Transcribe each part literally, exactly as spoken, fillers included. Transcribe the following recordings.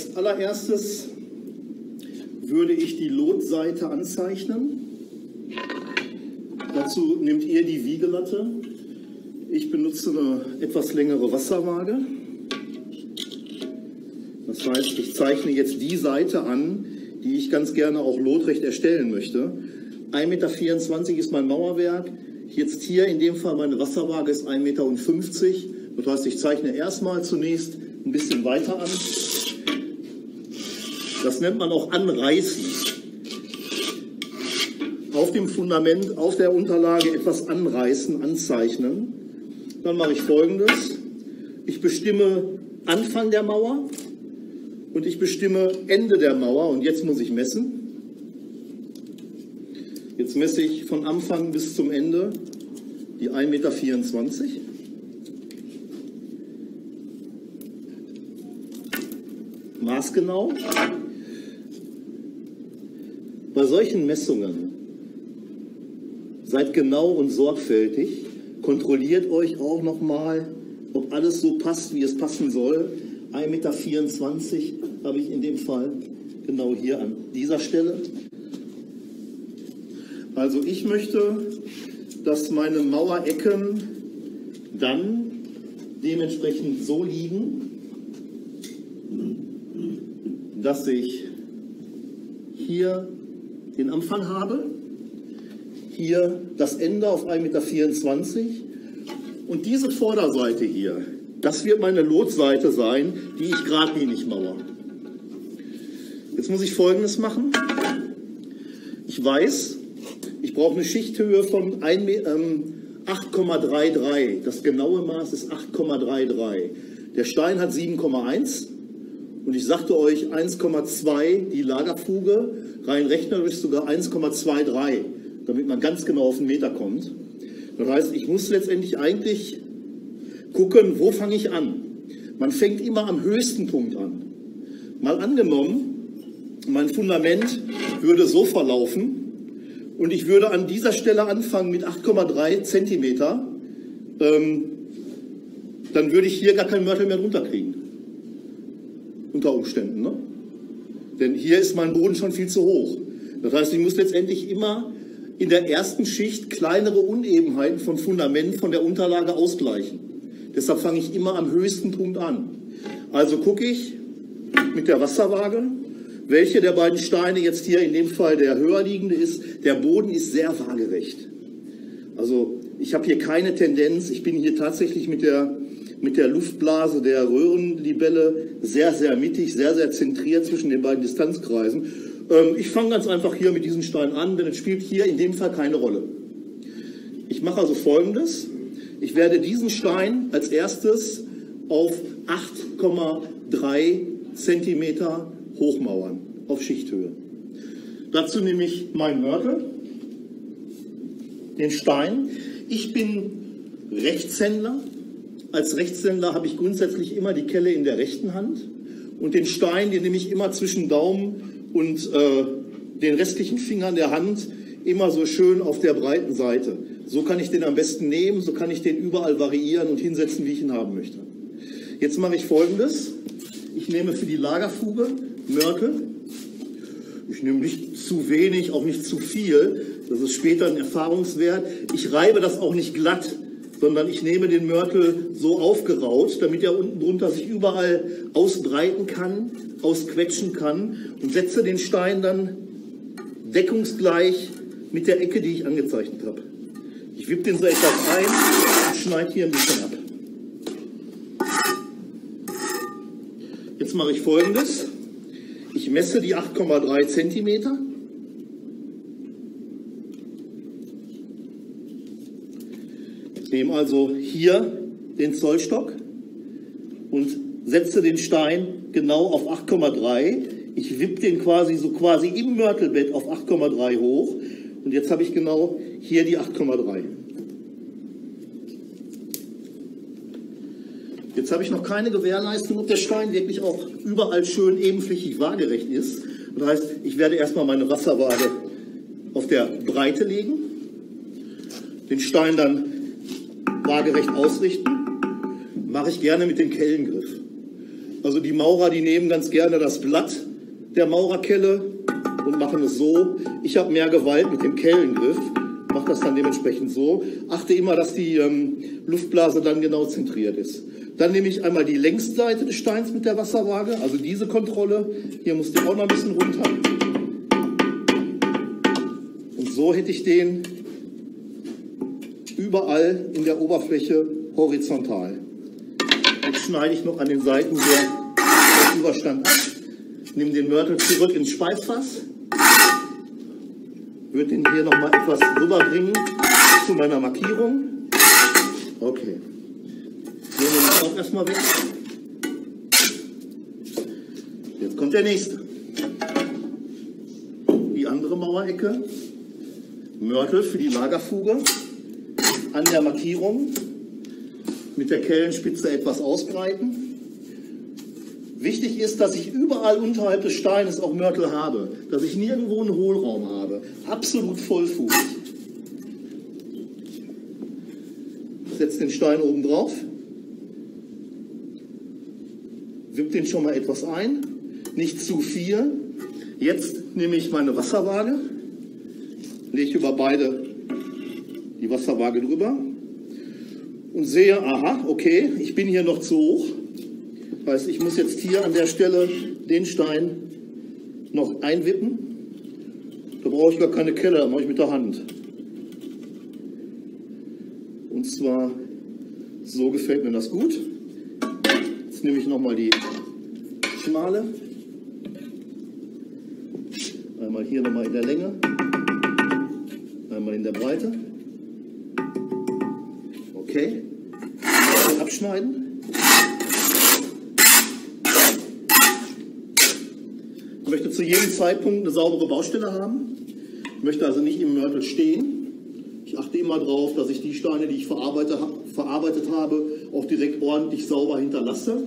Als allererstes würde ich die Lotseite anzeichnen. Dazu nehmt ihr die Wiegelatte. Ich benutze eine etwas längere Wasserwaage. Das heißt, ich zeichne jetzt die Seite an, die ich ganz gerne auch lotrecht erstellen möchte. ein Meter vierundzwanzig ist mein Mauerwerk. Jetzt hier in dem Fall meine Wasserwaage ist ein Meter fünfzig. Das heißt, ich zeichne erstmal zunächst ein bisschen weiter an. Das nennt man auch Anreißen. Auf dem Fundament, auf der Unterlage etwas anreißen, anzeichnen. Dann mache ich Folgendes. Ich bestimme Anfang der Mauer und ich bestimme Ende der Mauer. Und jetzt muss ich messen. Jetzt messe ich von Anfang bis zum Ende die ein Meter vierundzwanzig. Maßgenau. Bei solchen Messungen seid genau und sorgfältig, kontrolliert euch auch nochmal, ob alles so passt, wie es passen soll. ein Meter vierundzwanzig habe ich in dem Fall genau hier an dieser Stelle. Also ich möchte, dass meine Mauerecken dann dementsprechend so liegen, dass ich hier den Anfang habe, hier das Ende auf ein Meter vierundzwanzig und diese Vorderseite hier, das wird meine Lotseite sein, die ich geradlinig mauere. Jetzt muss ich Folgendes machen. Ich weiß, ich brauche eine Schichthöhe von acht Komma dreiunddreißig. Das genaue Maß ist acht Komma dreiunddreißig. Der Stein hat sieben Komma eins. Und ich sagte euch eins Komma zwei, die Lagerfuge, rein rechnerisch sogar eins Komma dreiundzwanzig, damit man ganz genau auf den Meter kommt. Das heißt, ich muss letztendlich eigentlich gucken, wo fange ich an. Man fängt immer am höchsten Punkt an. Mal angenommen, mein Fundament würde so verlaufen und ich würde an dieser Stelle anfangen mit acht Komma drei Zentimeter, ähm, dann würde ich hier gar keinen Mörtel mehr drunter kriegen. Unter Umständen, ne? Denn hier ist mein Boden schon viel zu hoch. Das heißt, ich muss letztendlich immer in der ersten Schicht kleinere Unebenheiten von Fundament von der Unterlage ausgleichen. Deshalb fange ich immer am höchsten Punkt an. Also gucke ich mit der Wasserwaage, welche der beiden Steine jetzt hier in dem Fall der höher liegende ist. Der Boden ist sehr waagerecht. Also ich habe hier keine Tendenz. Ich bin hier tatsächlich mit der mit der Luftblase der Röhrenlibelle sehr, sehr mittig, sehr, sehr zentriert zwischen den beiden Distanzkreisen. Ähm, ich fange ganz einfach hier mit diesem Stein an, denn es spielt hier in dem Fall keine Rolle. Ich mache also Folgendes. Ich werde diesen Stein als erstes auf acht Komma drei Zentimeter hochmauern, auf Schichthöhe. Dazu nehme ich meinen Mörtel, den Stein. Ich bin Rechtshänder. Als Rechtshänder habe ich grundsätzlich immer die Kelle in der rechten Hand und den Stein, den nehme ich immer zwischen Daumen und äh, den restlichen Fingern der Hand immer so schön auf der breiten Seite. So kann ich den am besten nehmen, so kann ich den überall variieren und hinsetzen, wie ich ihn haben möchte. Jetzt mache ich Folgendes. Ich nehme für die Lagerfuge Mörtel. Ich nehme nicht zu wenig, auch nicht zu viel. Das ist später ein Erfahrungswert. Ich reibe das auch nicht glatt, sondern ich nehme den Mörtel so aufgeraut, damit er unten drunter sich überall ausbreiten kann, ausquetschen kann und setze den Stein dann deckungsgleich mit der Ecke, die ich angezeichnet habe. Ich wippe den so etwas ein und schneide hier ein bisschen ab. Jetzt mache ich Folgendes. Ich messe die acht Komma drei Zentimeter. Ich nehme also hier den Zollstock und setze den Stein genau auf acht Komma drei. Ich wippe den quasi so quasi im Mörtelbett auf acht Komma drei hoch. Und jetzt habe ich genau hier die acht Komma drei. Jetzt habe ich noch keine Gewährleistung, ob der Stein wirklich auch überall schön ebenflächig waagerecht ist. Das heißt, ich werde erstmal meine Wasserwaage auf der Breite legen, den Stein dann waagerecht ausrichten. Mache ich gerne mit dem Kellengriff. Also die Maurer, die nehmen ganz gerne das Blatt der Maurerkelle und machen es so. Ich habe mehr Gewalt mit dem Kellengriff, mache das dann dementsprechend so. Achte immer, dass die ähm, Luftblase dann genau zentriert ist. Dann nehme ich einmal die Längsseite des Steins mit der Wasserwaage, also diese Kontrolle. Hier muss die auch noch ein bisschen runter. Und so hätte ich den überall in der Oberfläche horizontal. Jetzt schneide ich noch an den Seiten den Überstand ab. Nehme den Mörtel zurück ins Speisfass. Würde den hier noch mal etwas rüberbringen zu meiner Markierung. Okay. Den nehme ich auch erstmal weg. Jetzt kommt der nächste. Die andere Mauerecke. Mörtel für die Lagerfuge. An der Markierung. Mit der Kellenspitze etwas ausbreiten. Wichtig ist, dass ich überall unterhalb des Steines auch Mörtel habe, dass ich nirgendwo einen Hohlraum habe. Absolut vollfugig. Ich setze den Stein oben drauf, wipp den schon mal etwas ein, nicht zu viel. Jetzt nehme ich meine Wasserwaage, lege über beide die Wasserwaage drüber und sehe, aha, okay, ich bin hier noch zu hoch. Das heißt, ich muss jetzt hier an der Stelle den Stein noch einwippen. Da brauche ich gar keine Kelle, das mache ich mit der Hand. Und zwar, so gefällt mir das gut. Jetzt nehme ich nochmal die schmale. Einmal hier nochmal in der Länge. Einmal in der Breite. Okay. Abschneiden. Ich möchte zu jedem Zeitpunkt eine saubere Baustelle haben. Ich möchte also nicht im Mörtel stehen. Ich achte immer darauf, dass ich die Steine, die ich verarbeitet, verarbeitet habe, auch direkt ordentlich sauber hinterlasse.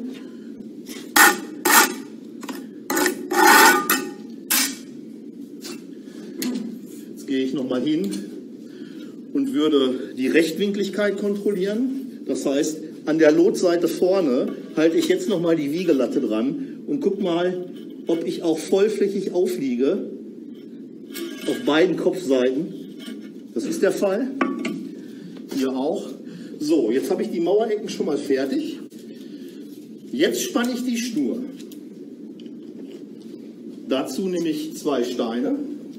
Jetzt gehe ich nochmal hin und würde die Rechtwinkligkeit kontrollieren. Das heißt, an der Lotseite vorne halte ich jetzt nochmal die Wiegelatte dran und guck mal, ob ich auch vollflächig aufliege auf beiden Kopfseiten. Das ist der Fall. Hier auch. So, jetzt habe ich die Mauerecken schon mal fertig. Jetzt spanne ich die Schnur. Dazu nehme ich zwei Steine.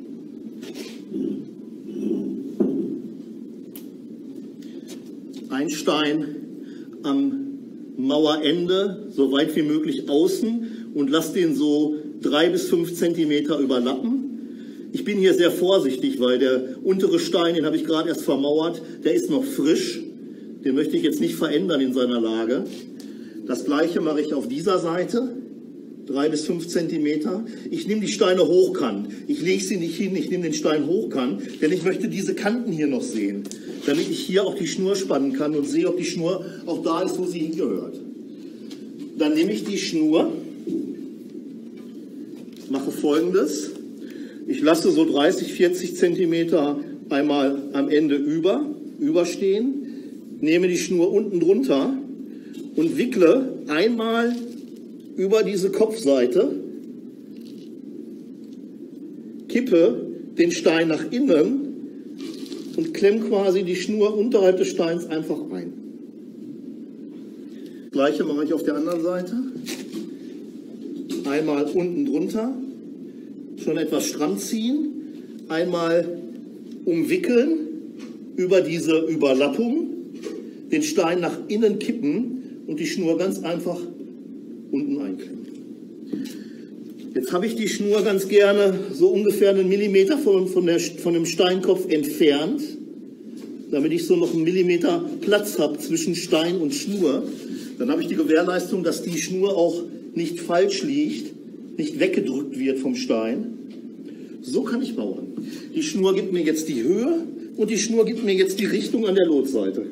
Ein Stein am Mauerende, so weit wie möglich außen, und lasse den so drei bis fünf Zentimeter überlappen. Ich bin hier sehr vorsichtig, weil der untere Stein, den habe ich gerade erst vermauert, der ist noch frisch. Den möchte ich jetzt nicht verändern in seiner Lage. Das gleiche mache ich auf dieser Seite, drei bis fünf Zentimeter. Ich nehme die Steine hochkant. Ich lege sie nicht hin, ich nehme den Stein hochkant, denn ich möchte diese Kanten hier noch sehen, damit ich hier auch die Schnur spannen kann und sehe, ob die Schnur auch da ist, wo sie hingehört. Dann nehme ich die Schnur, mache Folgendes. Ich lasse so dreißig, vierzig Zentimeter einmal am Ende über, überstehen, nehme die Schnur unten drunter und wickle einmal über diese Kopfseite, kippe den Stein nach innen und klemme quasi die Schnur unterhalb des Steins einfach ein. Das Gleiche mache ich auf der anderen Seite. Einmal unten drunter, schon etwas stramm ziehen, einmal umwickeln über diese Überlappung, den Stein nach innen kippen und die Schnur ganz einfach unten einklemmen. Jetzt habe ich die Schnur ganz gerne so ungefähr einen Millimeter von, von, der, von dem Steinkopf entfernt, damit ich so noch einen Millimeter Platz habe zwischen Stein und Schnur. Dann habe ich die Gewährleistung, dass die Schnur auch nicht falsch liegt, nicht weggedrückt wird vom Stein. So kann ich bauen. Die Schnur gibt mir jetzt die Höhe und die Schnur gibt mir jetzt die Richtung an der Lotseite.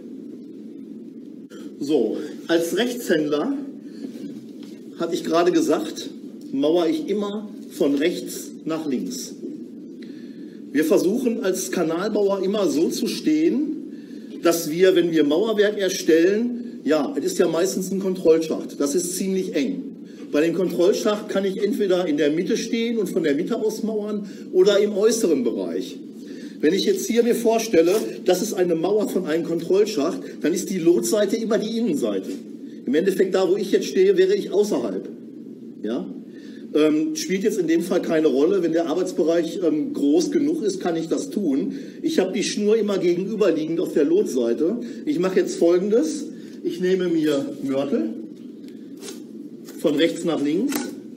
So, als Rechtshändler, hatte ich gerade gesagt, mauere ich immer von rechts nach links. Wir versuchen als Kanalbauer immer so zu stehen, dass wir, wenn wir Mauerwerk erstellen, ja, es ist ja meistens ein Kontrollschacht, das ist ziemlich eng. Bei dem Kontrollschacht kann ich entweder in der Mitte stehen und von der Mitte aus mauern oder im äußeren Bereich. Wenn ich jetzt hier mir vorstelle, das ist eine Mauer von einem Kontrollschacht, dann ist die Lotseite immer die Innenseite. Im Endeffekt, da wo ich jetzt stehe, wäre ich außerhalb. Ja? Ähm, spielt jetzt in dem Fall keine Rolle. Wenn der Arbeitsbereich ähm, groß genug ist, kann ich das tun. Ich habe die Schnur immer gegenüberliegend auf der Lotseite. Ich mache jetzt Folgendes. Ich nehme mir Mörtel von rechts nach links.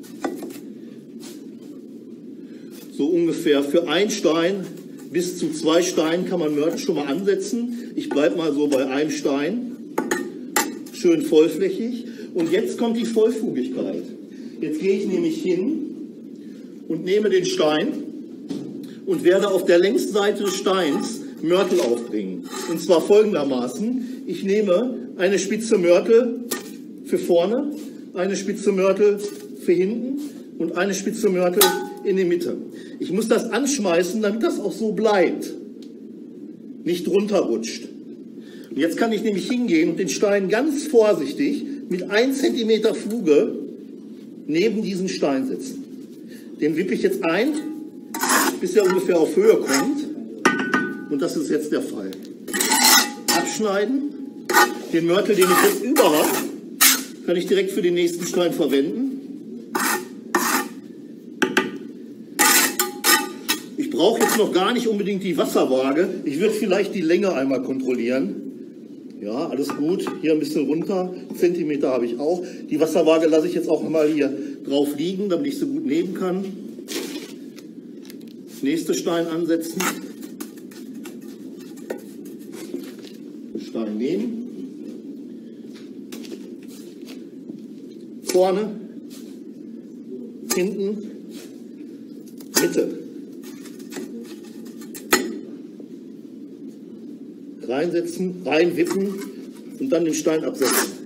So ungefähr für ein Stein bis zu zwei Steinen kann man Mörtel schon mal ansetzen. Ich bleibe mal so bei einem Stein. Schön vollflächig. Und jetzt kommt die Vollfugigkeit. Jetzt gehe ich nämlich hin und nehme den Stein und werde auf der Längsseite des Steins Mörtel aufbringen. Und zwar folgendermaßen. Ich nehme eine Spitze Mörtel für vorne, eine Spitze Mörtel für hinten und eine Spitze Mörtel in die Mitte. Ich muss das anschmeißen, damit das auch so bleibt, nicht runterrutscht. Und jetzt kann ich nämlich hingehen und den Stein ganz vorsichtig mit einem Zentimeter Fuge neben diesen Stein setzen. Den wippe ich jetzt ein, bis er ungefähr auf Höhe kommt. Und das ist jetzt der Fall. Abschneiden. Den Mörtel, den ich jetzt über habe, kann ich direkt für den nächsten Stein verwenden. Ich brauche jetzt noch gar nicht unbedingt die Wasserwaage. Ich würde vielleicht die Länge einmal kontrollieren. Ja, alles gut. Hier ein bisschen runter. Zentimeter habe ich auch. Die Wasserwaage lasse ich jetzt auch mal hier drauf liegen, damit ich so gut nehmen kann. Nächste Stein ansetzen. Stein nehmen. Vorne, hinten, Mitte. Reinsetzen, reinwippen und dann den Stein absetzen.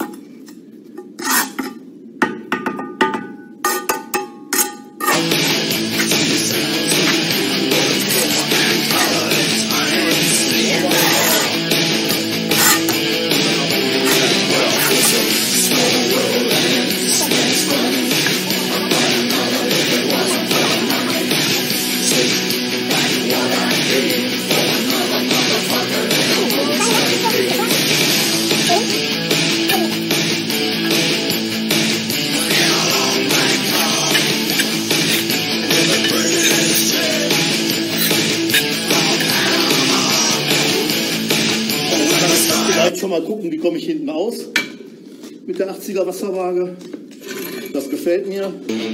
Schon mal gucken, wie komme ich hinten aus mit der achtziger Wasserwaage. Das gefällt mir.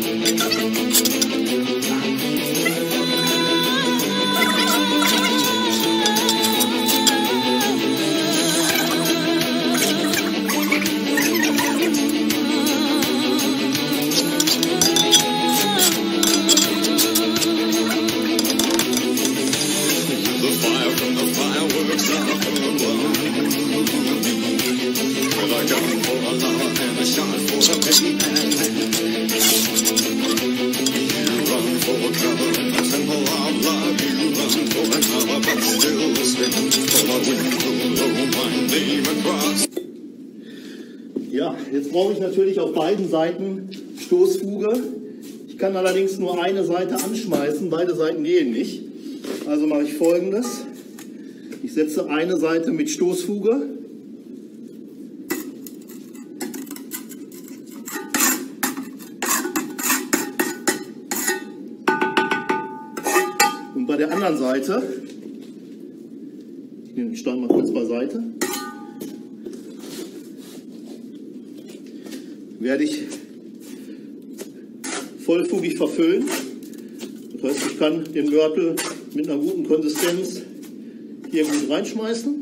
Ja, jetzt brauche ich natürlich auf beiden Seiten Stoßfuge. Ich kann allerdings nur eine Seite anschmeißen, beide Seiten gehen nicht. Also mache ich Folgendes. Ich setze eine Seite mit Stoßfuge. Und bei der anderen Seite, ich nehme den Stein mal kurz beiseite, werde ich vollfugig verfüllen. Das heißt, ich kann den Mörtel mit einer guten Konsistenz hier gut reinschmeißen.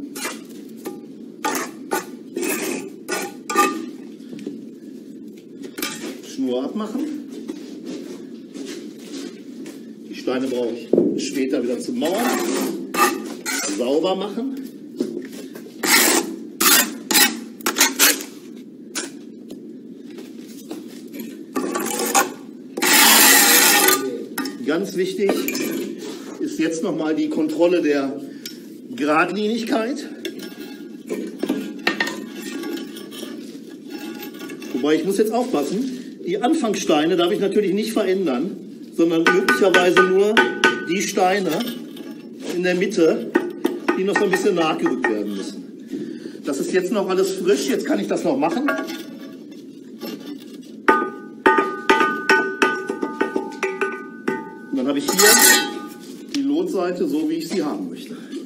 Schnur abmachen. Die Steine brauche ich später wieder zum Mauern. Sauber machen. Ganz wichtig ist jetzt nochmal die Kontrolle der Geradlinigkeit. Wobei ich muss jetzt aufpassen, Die Anfangssteine darf ich natürlich nicht verändern, sondern möglicherweise nur die Steine in der Mitte, die noch so ein bisschen nachgerückt werden müssen. Das ist jetzt noch alles frisch, jetzt kann ich das noch machen. Und dann habe ich hier die Lotseite, so wie ich sie haben möchte.